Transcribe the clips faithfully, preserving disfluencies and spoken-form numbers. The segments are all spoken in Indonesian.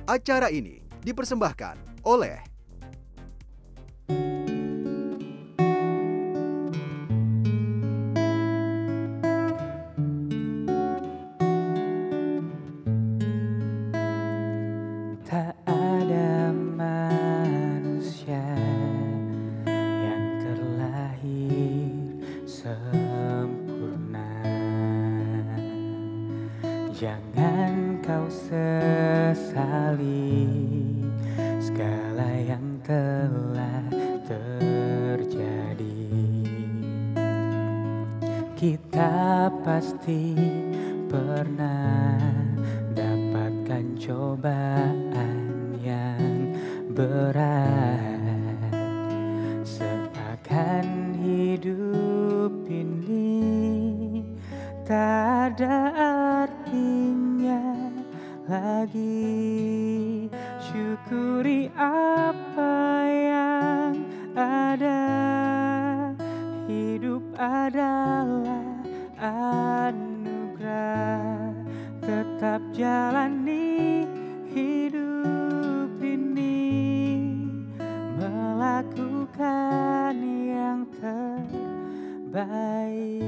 Acara ini dipersembahkan oleh tak ada manusia yang terlahir sempurna. Jangan kau sesali segala yang telah terjadi. Kita pasti pernah dapatkan cobaan yang berat. Seakan hidup ini tak ada artinya lagi. Syukuri apa yang ada. Hidup adalah anugerah. Tetap jalani hidup ini, melakukan yang terbaik.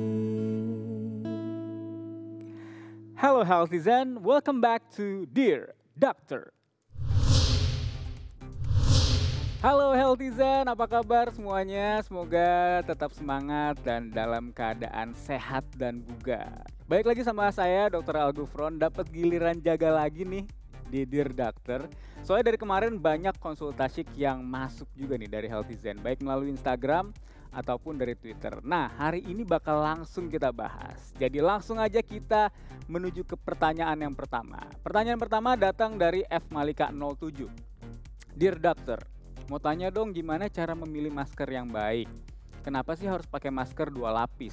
Hello Healthizen, welcome back to Dear Doctor. Halo Healthizen, apa kabar semuanya? Semoga tetap semangat dan dalam keadaan sehat dan bugar. Baik lagi sama saya dokter Algufron, dapat giliran jaga lagi nih di Dear Doctor. Soalnya dari kemarin banyak konsultasi yang masuk juga nih dari Healthizen, baik melalui Instagram ataupun dari Twitter. Nah, hari ini bakal langsung kita bahas. Jadi langsung aja kita menuju ke pertanyaan yang pertama. Pertanyaan pertama datang dari F Malika nol tujuh. Dear Doctor, mau tanya dong gimana cara memilih masker yang baik? Kenapa sih harus pakai masker dua lapis?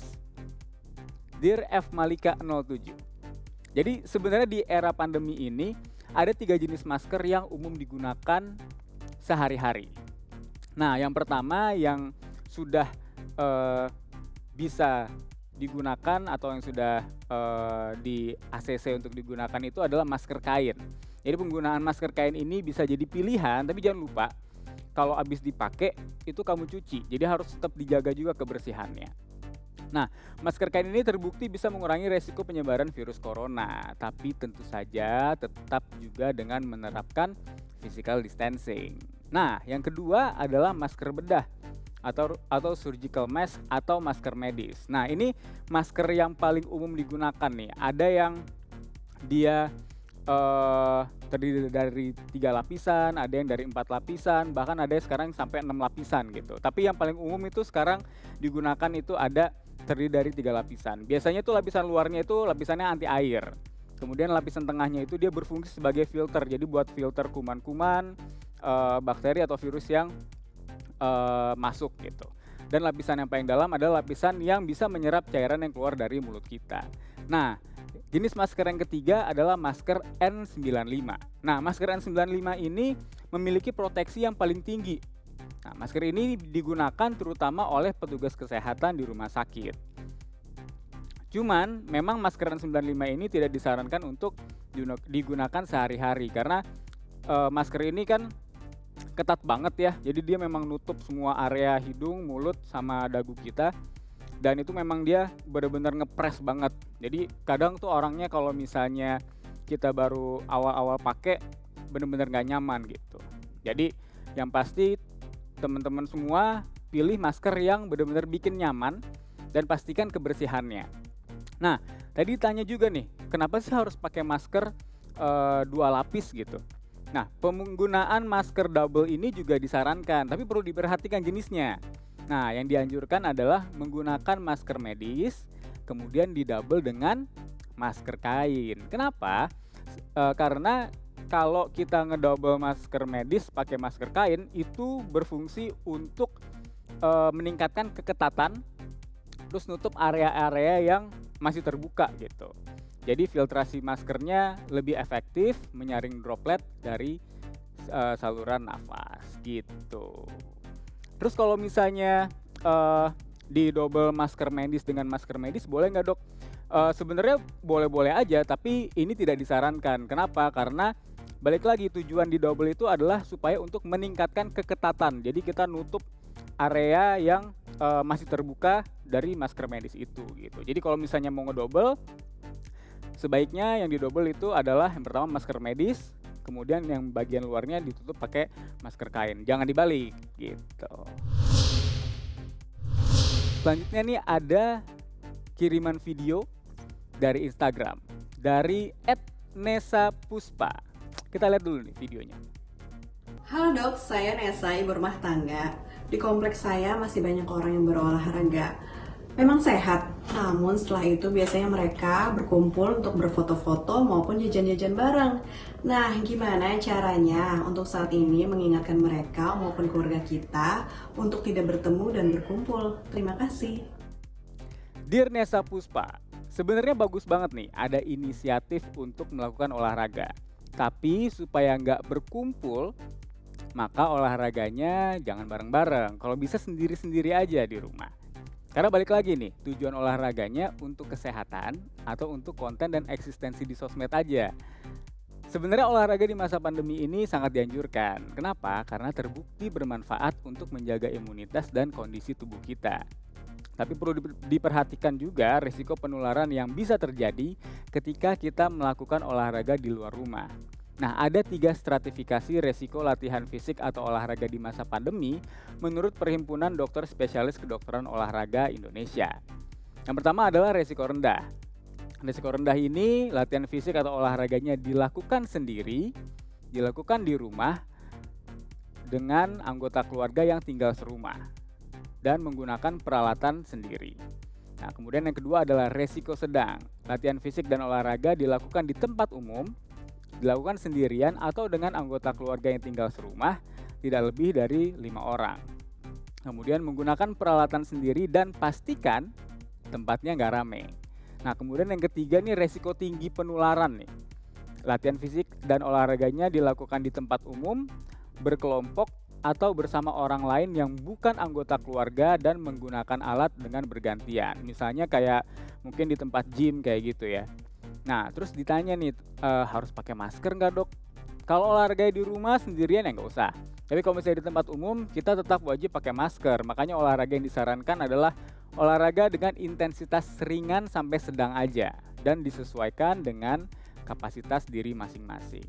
Dear F Malika nol tujuh. Jadi sebenarnya di era pandemi ini ada tiga jenis masker yang umum digunakan sehari-hari. Nah, yang pertama yang sudah uh, bisa digunakan atau yang sudah uh, di A C C untuk digunakan itu adalah masker kain. Jadi penggunaan masker kain ini bisa jadi pilihan, tapi jangan lupa kalau habis dipakai itu kamu cuci. Jadi harus tetap dijaga juga kebersihannya. Nah, masker kain ini terbukti bisa mengurangi resiko penyebaran virus corona, tapi tentu saja tetap juga dengan menerapkan physical distancing. Nah, yang kedua adalah masker bedah atau atau surgical mask atau masker medis. Nah, ini masker yang paling umum digunakan nih. Ada yang dia uh, terdiri dari tiga lapisan, ada yang dari empat lapisan, bahkan ada yang sekarang sampai enam lapisan gitu. Tapi yang paling umum itu sekarang digunakan itu ada terdiri dari tiga lapisan. Biasanya itu lapisan luarnya itu lapisannya anti air. Kemudian lapisan tengahnya itu dia berfungsi sebagai filter. Jadi buat filter kuman-kuman, uh, bakteri atau virus yang uh, masuk gitu. Dan lapisan yang paling dalam adalah lapisan yang bisa menyerap cairan yang keluar dari mulut kita. Nah, jenis masker yang ketiga adalah masker N sembilan puluh lima. Nah, masker N sembilan puluh lima ini memiliki proteksi yang paling tinggi. Nah, masker ini digunakan terutama oleh petugas kesehatan di rumah sakit. Cuman, memang masker N sembilan puluh lima ini tidak disarankan untuk digunakan sehari-hari karena e, masker ini kan ketat banget ya. Jadi dia memang nutup semua area hidung, mulut, sama dagu kita. Dan itu memang dia benar-benar ngepres banget. Jadi kadang tuh orangnya kalau misalnya kita baru awal-awal pakai benar-benar gak nyaman gitu. Jadi yang pasti teman-teman semua pilih masker yang benar-benar bikin nyaman dan pastikan kebersihannya. Nah, tadi tanya juga nih, kenapa sih harus pakai masker e, dua lapis gitu? Nah, penggunaan masker double ini juga disarankan, tapi perlu diperhatikan jenisnya. Nah, yang dianjurkan adalah menggunakan masker medis, kemudian didouble dengan masker kain. Kenapa? E, karena kalau kita ngedouble masker medis pakai masker kain, itu berfungsi untuk e, meningkatkan keketatan, terus nutup area-area yang masih terbuka gitu. Jadi filtrasi maskernya lebih efektif menyaring droplet dari e, saluran nafas gitu. Terus kalau misalnya uh, di double masker medis dengan masker medis boleh nggak dok? Uh, sebenarnya boleh-boleh aja, tapi ini tidak disarankan. Kenapa? Karena balik lagi tujuan di double itu adalah supaya untuk meningkatkan keketatan. Jadi kita nutup area yang uh, masih terbuka dari masker medis itu gitu. Jadi kalau misalnya mau ngedouble, sebaiknya yang di double itu adalah yang pertama masker medis, kemudian yang bagian luarnya ditutup pakai masker kain. Jangan dibalik gitu. Selanjutnya nih ada kiriman video dari Instagram dari et nesa puspa. Kita lihat dulu nih videonya. Halo dok, saya Nesa, ibu rumah tangga. Di kompleks saya masih banyak orang yang berolahraga. Memang sehat, namun setelah itu biasanya mereka berkumpul untuk berfoto-foto maupun jajan-jajan bareng. Nah, gimana caranya untuk saat ini mengingatkan mereka maupun keluarga kita untuk tidak bertemu dan berkumpul? Terima kasih. Dear Nesa Puspa, sebenarnya bagus banget nih ada inisiatif untuk melakukan olahraga. Tapi supaya nggak berkumpul, maka olahraganya jangan bareng-bareng. Kalau bisa sendiri-sendiri aja di rumah. Karena balik lagi nih, tujuan olahraganya untuk kesehatan atau untuk konten dan eksistensi di sosmed aja. Sebenarnya olahraga di masa pandemi ini sangat dianjurkan. Kenapa? Karena terbukti bermanfaat untuk menjaga imunitas dan kondisi tubuh kita. Tapi perlu diperhatikan juga risiko penularan yang bisa terjadi ketika kita melakukan olahraga di luar rumah. Nah, ada tiga stratifikasi resiko latihan fisik atau olahraga di masa pandemi menurut Perhimpunan Dokter Spesialis Kedokteran Olahraga Indonesia. Yang pertama adalah resiko rendah. Resiko rendah ini latihan fisik atau olahraganya dilakukan sendiri, dilakukan di rumah dengan anggota keluarga yang tinggal serumah dan menggunakan peralatan sendiri. Nah, kemudian yang kedua adalah resiko sedang. Latihan fisik dan olahraga dilakukan di tempat umum, dilakukan sendirian atau dengan anggota keluarga yang tinggal serumah, tidak lebih dari lima orang. Kemudian menggunakan peralatan sendiri dan pastikan tempatnya nggak rame. Nah, kemudian yang ketiga nih resiko tinggi penularan nih. Latihan fisik dan olahraganya dilakukan di tempat umum, berkelompok, atau bersama orang lain yang bukan anggota keluarga dan menggunakan alat dengan bergantian. Misalnya kayak mungkin di tempat gym kayak gitu ya. Nah, terus ditanya nih, e, harus pakai masker nggak dok? Kalau olahraga di rumah sendirian ya nggak usah. Tapi kalau misalnya di tempat umum, kita tetap wajib pakai masker. Makanya olahraga yang disarankan adalah olahraga dengan intensitas ringan sampai sedang aja. Dan disesuaikan dengan kapasitas diri masing-masing.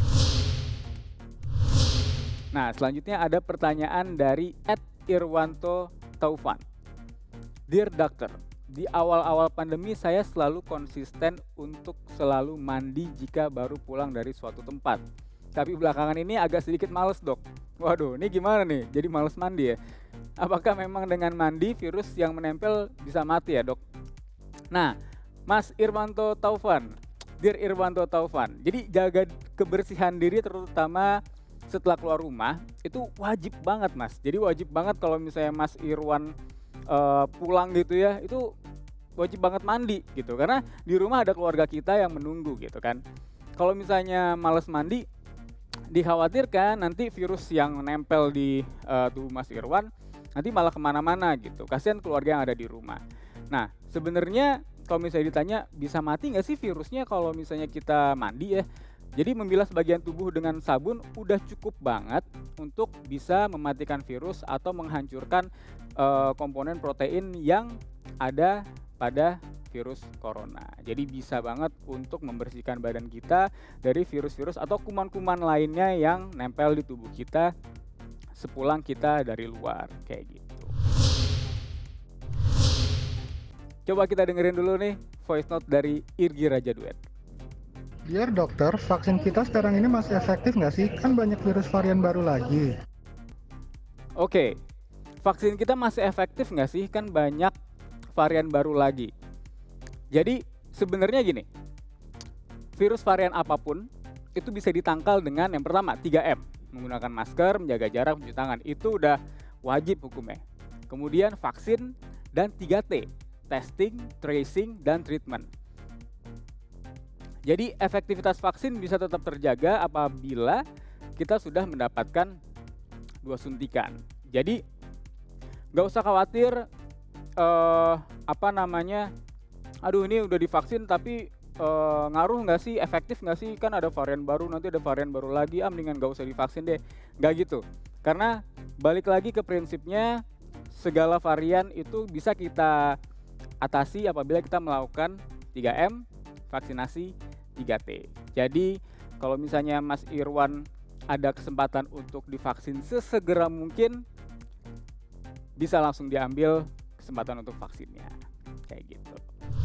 Nah, selanjutnya ada pertanyaan dari et irwanto taufan. Dear Doctor, di awal-awal pandemi saya selalu konsisten untuk selalu mandi jika baru pulang dari suatu tempat. Tapi belakangan ini agak sedikit males dok. Waduh, ini gimana nih? Jadi males mandi ya? Apakah memang dengan mandi virus yang menempel bisa mati ya dok? Nah, Mas Irwanto Taufan, Dear Irwanto Taufan, jadi jaga kebersihan diri terutama setelah keluar rumah itu wajib banget mas. Jadi wajib banget kalau misalnya Mas Irwan uh, pulang gitu ya, itu wajib banget mandi gitu. Karena di rumah ada keluarga kita yang menunggu gitu kan. Kalau misalnya males mandi, dikhawatirkan nanti virus yang nempel di uh, tubuh Mas Irwan nanti malah kemana-mana gitu. Kasihan keluarga yang ada di rumah. Nah sebenarnya kalau misalnya ditanya bisa mati nggak sih virusnya kalau misalnya kita mandi ya? Jadi membilas bagian tubuh dengan sabun udah cukup banget untuk bisa mematikan virus atau menghancurkan uh, komponen protein yang ada pada virus corona. Jadi bisa banget untuk membersihkan badan kita dari virus-virus atau kuman-kuman lainnya yang nempel di tubuh kita sepulang kita dari luar kayak gitu. Coba kita dengerin dulu nih voice note dari Irgi Raja Duet. Dear dokter, vaksin kita sekarang ini masih efektif nggak sih? Kan banyak virus varian baru lagi. Oke, vaksin kita masih efektif nggak sih? Kan banyak varian baru lagi. Jadi sebenarnya gini, virus varian apapun itu bisa ditangkal dengan yang pertama tiga M. Menggunakan masker, menjaga jarak, mencuci tangan. Itu udah wajib hukumnya. Kemudian vaksin dan tiga T, testing, tracing, dan treatment. Jadi efektivitas vaksin bisa tetap terjaga apabila kita sudah mendapatkan dua suntikan. Jadi nggak usah khawatir uh, apa namanya, aduh ini udah divaksin tapi uh, ngaruh nggak sih, efektif nggak sih, kan ada varian baru, nanti ada varian baru lagi, ah mendingan gak usah divaksin deh. Nggak gitu. Karena balik lagi ke prinsipnya, segala varian itu bisa kita atasi apabila kita melakukan tiga M, vaksinasi, tiga T. Jadi kalau misalnya Mas Irwan ada kesempatan untuk divaksin sesegera mungkin, bisa langsung diambil kesempatan untuk vaksinnya. Kayak gitu.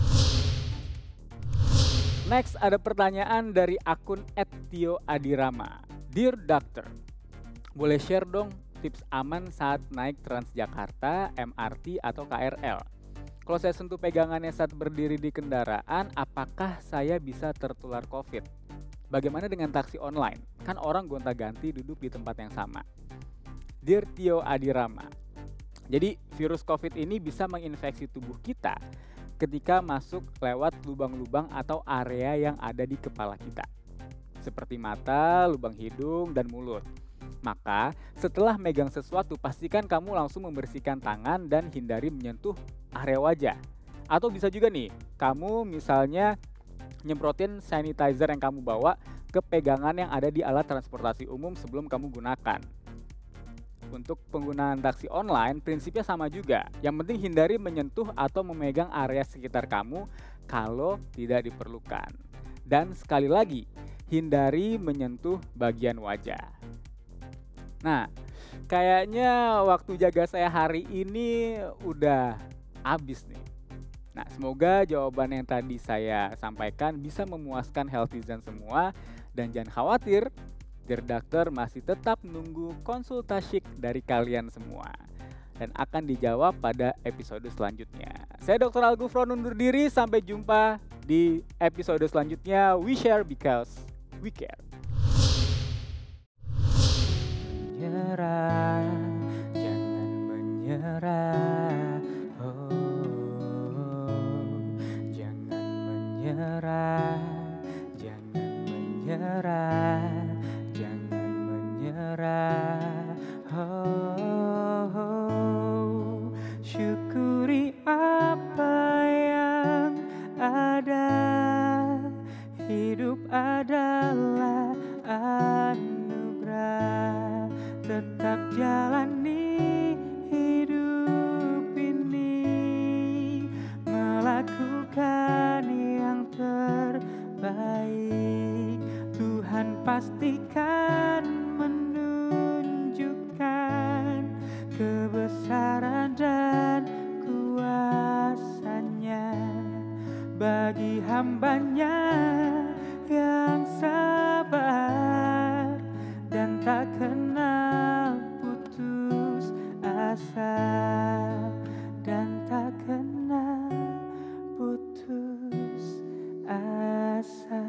Next ada pertanyaan dari akun et tio adirama. Dear Doctor, boleh share dong tips aman saat naik Transjakarta, M R T atau K R L? Kalau saya sentuh pegangannya saat berdiri di kendaraan, apakah saya bisa tertular COVID? Bagaimana dengan taksi online? Kan orang gonta-ganti duduk di tempat yang sama. Dear Tio Adirama, jadi virus COVID ini bisa menginfeksi tubuh kita ketika masuk lewat lubang-lubang atau area yang ada di kepala kita, seperti mata, lubang hidung, dan mulut. Maka setelah megang sesuatu, pastikan kamu langsung membersihkan tangan dan hindari menyentuh area wajah. Atau bisa juga nih, kamu misalnya nyemprotin sanitizer yang kamu bawa ke pegangan yang ada di alat transportasi umum sebelum kamu gunakan. Untuk penggunaan taksi online, prinsipnya sama juga. Yang penting hindari menyentuh atau memegang area sekitar kamu kalau tidak diperlukan. Dan sekali lagi, hindari menyentuh bagian wajah. Nah, kayaknya waktu jaga saya hari ini udah habis nih. Nah, semoga jawaban yang tadi saya sampaikan bisa memuaskan healthizen semua. Dan jangan khawatir, Dear Doctor masih tetap menunggu konsultasi dari kalian semua. Dan akan dijawab pada episode selanjutnya. Saya dokter Algufron undur diri, sampai jumpa di episode selanjutnya. We share because we care. Menyerah, jangan menyerah. Oh, jangan menyerah, jangan menyerah, jangan menyerah. Oh, oh, syukuri apa yang ada. Hidup adalah anugerah. Tetap jalani hidup ini, melakukan yang terbaik. Tuhan pastikan menunjukkan kebesaran dan kuasanya bagi hambanya yang sabar dan tak kenal putus asa, dan tak kenal putus asa.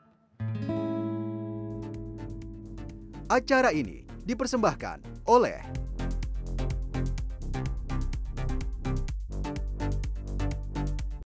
Acara ini dipersembahkan oleh